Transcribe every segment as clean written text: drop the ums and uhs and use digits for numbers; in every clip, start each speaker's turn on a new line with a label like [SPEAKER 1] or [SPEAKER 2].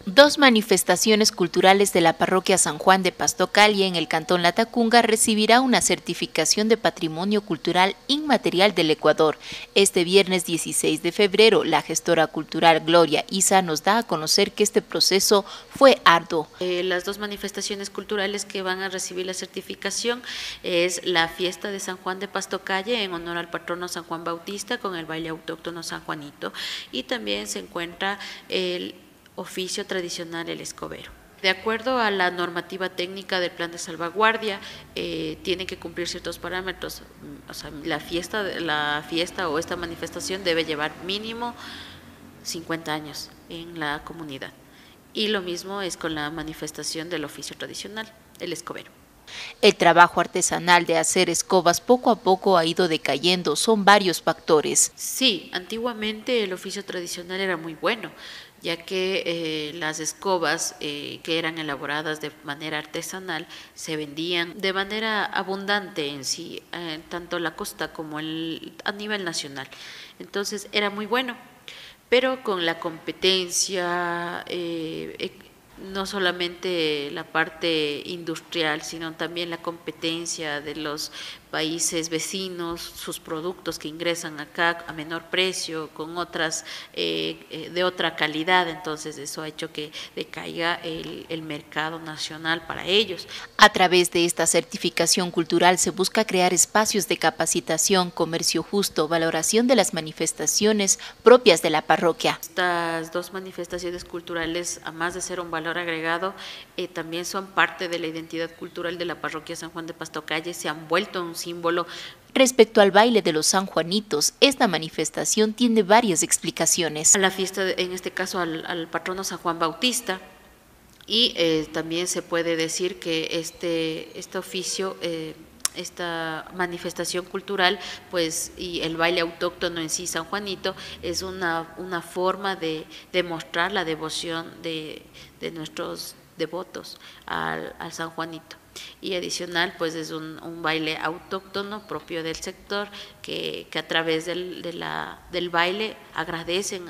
[SPEAKER 1] Dos manifestaciones culturales de la parroquia San Juan de Pastocalle en el cantón Latacunga recibirá una certificación de Patrimonio Cultural Inmaterial del Ecuador. Este viernes 16 de febrero, la gestora cultural Gloria Isa nos da a conocer que este proceso fue arduo.
[SPEAKER 2] Las dos manifestaciones culturales que van a recibir la certificación es la fiesta de San Juan de Pastocalle en honor al patrono San Juan Bautista con el baile autóctono San Juanito, y también se encuentra el oficio tradicional el escobero. De acuerdo a la normativa técnica del plan de salvaguardia, tiene que cumplir ciertos parámetros. O sea, la fiesta o esta manifestación debe llevar mínimo 50 años en la comunidad. Y lo mismo es con la manifestación del oficio tradicional, el escobero.
[SPEAKER 1] El trabajo artesanal de hacer escobas poco a poco ha ido decayendo, son varios factores.
[SPEAKER 2] Sí, antiguamente el oficio tradicional era muy bueno, ya que las escobas que eran elaboradas de manera artesanal se vendían de manera abundante en sí, tanto en la costa como a nivel nacional. Entonces era muy bueno, pero con la competencia, no solamente la parte industrial, sino también la competencia de los países vecinos, sus productos que ingresan acá a menor precio, con otras de otra calidad. Entonces eso ha hecho que decaiga el mercado nacional para ellos.
[SPEAKER 1] A través de esta certificación cultural se busca crear espacios de capacitación, comercio justo, valoración de las manifestaciones propias de la parroquia.
[SPEAKER 2] Estas dos manifestaciones culturales, además de ser un valor agregado, también son parte de la identidad cultural de la parroquia San Juan de Pastocalle, se han vuelto un símbolo.
[SPEAKER 1] Respecto al baile de los sanjuanitos, esta manifestación tiene varias explicaciones.
[SPEAKER 2] A la fiesta, en este caso al patrono San Juan Bautista, y también se puede decir que este oficio, esta manifestación cultural, pues, y el baile autóctono en sí, San Juanito, es una forma de demostrar la devoción de nuestros devotos al San Juanito. Y adicional, pues es un baile autóctono propio del sector que a través del baile agradecen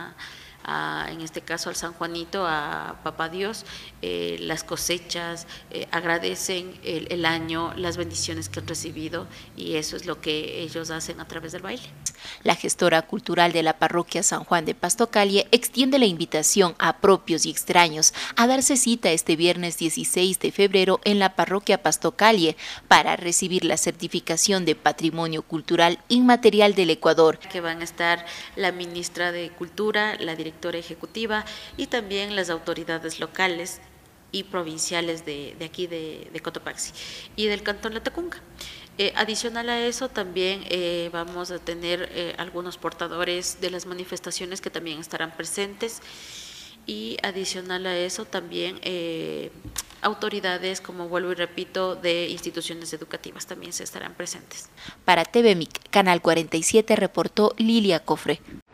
[SPEAKER 2] en este caso al San Juanito, a Papá Dios, las cosechas, agradecen el año, las bendiciones que han recibido, y eso es lo que ellos hacen a través del baile.
[SPEAKER 1] La gestora cultural de la parroquia San Juan de Pastocalle extiende la invitación a propios y extraños a darse cita este viernes 16 de febrero en la parroquia Pastocalle para recibir la certificación de Patrimonio Cultural Inmaterial del Ecuador.
[SPEAKER 2] Que van a estar la ministra de Cultura, la directora ejecutiva y también las autoridades locales y provinciales de aquí de Cotopaxi y del cantón Latacunga. Adicional a eso, también vamos a tener algunos portadores de las manifestaciones que también estarán presentes, y adicional a eso también autoridades, como vuelvo y repito, de instituciones educativas también se estarán presentes.
[SPEAKER 1] Para TVMIC, Canal 47, reportó Lilia Cofre.